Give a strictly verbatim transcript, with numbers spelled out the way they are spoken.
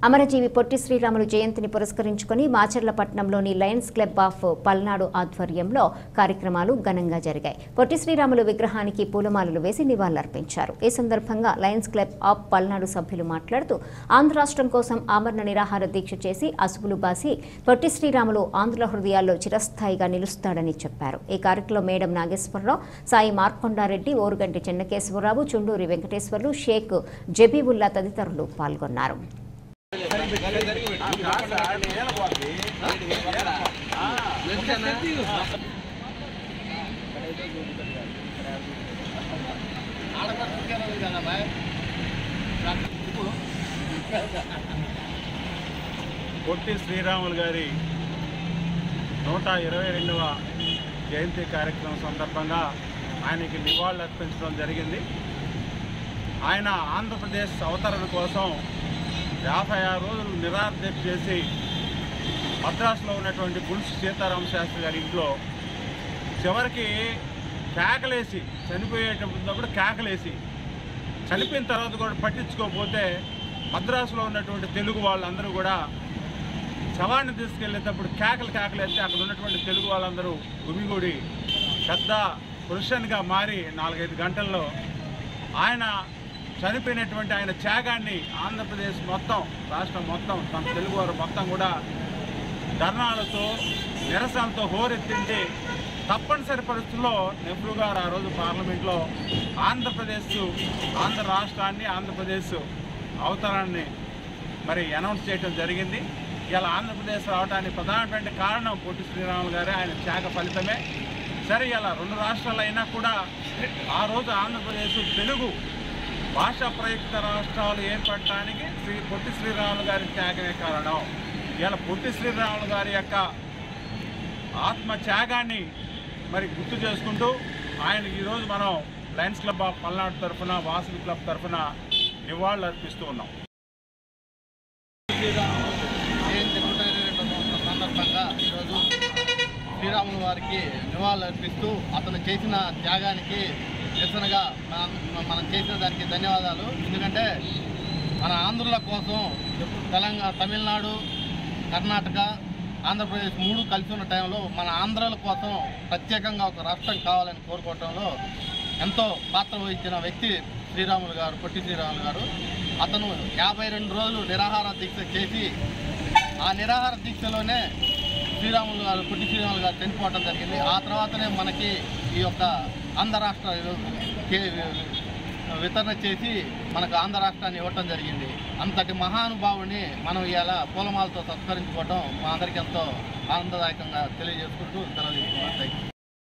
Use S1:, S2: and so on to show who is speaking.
S1: అమరజీవి పొట్టి శ్రీరాములు జయంతిని పురస్కరించుకుని మాచర్లపట్నంలోని లయన్స్ క్లబ్ ఆఫ్ పల్నాడు ఆధ్వర్యంలో కార్యక్రమాలు ఘనంగా జరిగాయి. పొట్టి శ్రీరాములు విగ్రహానికి పూలమాలలు వేసి నివాళులర్పించారు. ఈ సందర్భంగా లయన్స్ క్లబ్ ఆఫ్ పల్నాడు సభ్యులు మాట్లాడుతూ ఆంధ్ర రాష్ట్రం కోసం ఆమరణ నిరాహార దీక్ష చేసి అసువులు బాసి పొట్టి శ్రీరాములు ఆంధ్రుల హృదయాల్లో చిరస్థాయిగా నిలుస్తాడని చెప్పారు. ఈ కార్యక్రమంలో మేడం నాగేశ్వరరావు, సాయి మార్కొండారెడ్డి, ఓరుగంటి చెన్నకేశ్వరరావు, చుండూరి వెంకటేశ్వర్లు, షేక్ జబీబుల్లా తదితరులు పాల్గొన్నారు.
S2: పొట్టి శ్రీరాములు గారి నూట ఇరవై రెండవ జయంతి కార్యక్రమం సందర్భంగా ఆయనకి నివాళులు అర్పించడం జరిగింది. ఆయన ఆంధ్రప్రదేశ్ అవతరణ కోసం యాభై ఆరు రోజులు నిరాహార దీక్ష చేసి మద్రాసులో ఉన్నటువంటి పులుసు సీతారామ శాస్త్రి గారి ఇంట్లో చివరికి కేకలేసి చనిపోయేటప్పుడు కేకలేసి చనిపోయిన తర్వాత కూడా పట్టించుకోకపోతే మద్రాసులో ఉన్నటువంటి తెలుగు వాళ్ళందరూ కూడా శవాన్ని తీసుకెళ్ళేటప్పుడు కేకలు కేకలేస్తే అక్కడ ఉన్నటువంటి తెలుగు వాళ్ళందరూ గుమిగూడి పెద్ద పురుషన్గా మారి నాలుగైదు గంటల్లో ఆయన చనిపోయినటువంటి ఆయన త్యాగాన్ని ఆంధ్రప్రదేశ్ మొత్తం రాష్ట్రం మొత్తం తన తెలుగువారు మొత్తం కూడా ధర్నాలతో నిరసనలతో హోరెత్తించి తప్పనిసరి పరిస్థితుల్లో నెహ్రూ గారు ఆ రోజు పార్లమెంట్లో ఆంధ్రప్రదేశ్ ఆంధ్ర రాష్ట్రాన్ని ఆంధ్రప్రదేశ్ అవతరాన్ని మరి అనౌన్స్ చేయడం జరిగింది. ఇలా ఆంధ్రప్రదేశ్ రావడానికి ప్రధానమైన కారణం పొట్టి శ్రీరాములు గారే, ఆయన త్యాగ ఫలితమే. సరే, ఇలా రెండు రాష్ట్రాలు అయినా కూడా ఆ రోజు ఆంధ్రప్రదేశ్ తెలుగు భాషా ప్రయుక్త రాష్ట్రాలు ఏర్పడటానికి శ్రీ పొట్టి శ్రీరాములు గారి త్యాగమే కారణం. ఇలా పొట్టి శ్రీరాములు గారి యొక్క ఆత్మ త్యాగాన్ని మరి గుర్తు చేసుకుంటూ ఆయన ఈరోజు మనం లయన్స్ క్లబ్ ఆఫ్ పల్నాడు తరఫున, వాసవి క్లబ్ తరఫున నివాళులు అర్పిస్తూ ఉన్నాం.
S3: సందర్భంగా ఈరోజు శ్రీరాములు వారికి నివాళులు అర్పిస్తూ అతను చేసిన త్యాగానికి నిరసనగా మనం చేసిన దానికి ధన్యవాదాలు. ఎందుకంటే మన ఆంధ్రుల కోసం తెలంగాణ, తమిళనాడు, కర్ణాటక, ఆంధ్రప్రదేశ్ మూడు కలిసి ఉన్న టైంలో మన ఆంధ్రుల కోసం ప్రత్యేకంగా ఒక రాష్ట్రం కావాలని కోరుకోవటంలో ఎంతో పాత్ర వహించిన వ్యక్తి శ్రీరాములు గారు, పొట్టి శ్రీరాములు గారు. అతను యాభై రెండు రోజులు నిరాహార దీక్ష చేసి ఆ నిరాహార దీక్షలోనే శ్రీరాములు గారు, పొట్టి శ్రీరాములు గారు చనిపోవడం జరిగింది. ఆ తర్వాతనే మనకి ఈ యొక్క ఆంధ్ర రాష్ట్ర వితరణ చేసి మనకు ఆంధ్ర రాష్ట్రాన్ని ఇవ్వటం జరిగింది. అంతటి మహానుభావుని మనం ఇలా పూలమాలతో సత్కరించుకోవడం మా అందరికీ ఎంతో ఆనందదాయకంగా తెలియజేసుకుంటూ సెలవు తీసుకున్నాం.